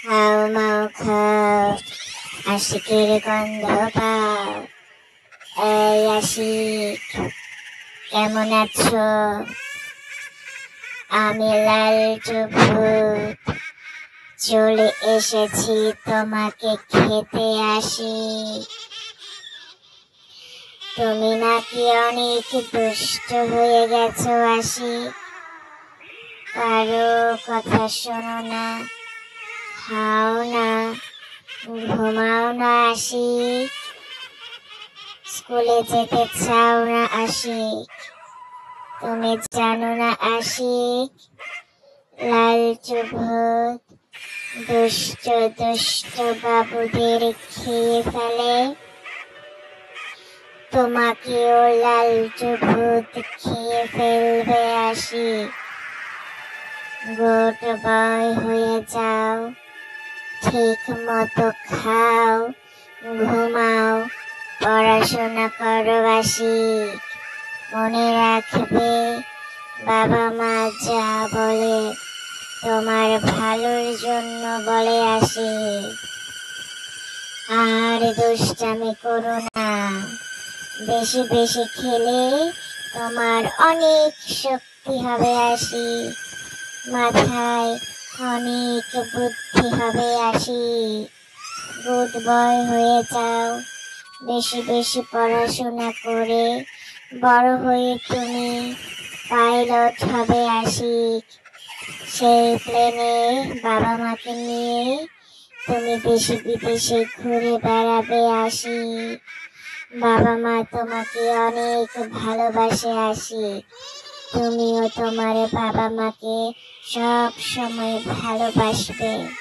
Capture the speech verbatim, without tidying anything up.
হাও মাও খাও, আশিকের গন্ধ পাও। এই আশিক, কেমন আছো? আমি লালটু ভূত চলে এসেছি তোমাকে খেতে আসি। তুমি নাকি অনেক দুষ্ট হয়ে গেছো আশিক, কারো কথা শোনো না, খাও না, ঘুমাও না আশিক, স্কুলে যেতে চাও না আশিক। তুমি জানো না আশিক, লালটু ভূত দুষ্ট দুষ্ট বাবুদের খেয়ে ফেলে। তোমাকেও লালটু ভূত খেয়ে ফেলবে আশিক। গুড বয় হয়ে যাও, ঠিক মতো খাও, ঘুমাও, পড়াশোনা করো আশিক। মনে রাখবে, বাবা মা যা বলে তোমার ভালোর জন্য বলে আশিক। আর দুষ্টামি করো না, বেশি বেশি খেলে তোমার অনেক শক্তি হবে আশিক, মাথায় অনেক বুদ্ধি হবে আশিক। গুড বয় হয়ে যাও, বেশি বেশি পড়াশোনা করে বড় হয়ে তুমি পাইলট হবে আশিক। সেই প্লেনে বাবা মাকে নিয়ে তুমি দেশে বিদেশে ঘুরে বেড়াবে আশিক। বাবা মা তোমাকে অনেক ভালোবাসে আশিক, তুমিও তোমার বাবা মাকে সব সময় ভালোবাসবে।